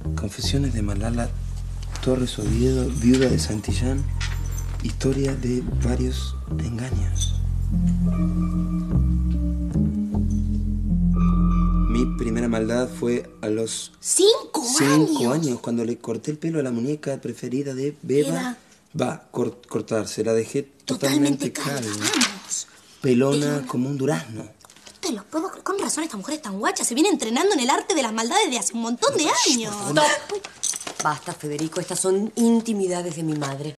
Confesiones de Malala Torres Oviedo, viuda de Santillán. Historia de varios engaños. Mi primera maldad fue a los 5 años, cuando le corté el pelo a la muñeca preferida de Beba. Cortarse, la dejé totalmente calva. Vamos. Pelona como un durazno. No te lo puedo creer. Con razón esta mujer es tan guacha. Se viene entrenando en el arte de las maldades de hace un montón de años. ¡Stop! Basta, Federico. Estas son intimidades de mi madre.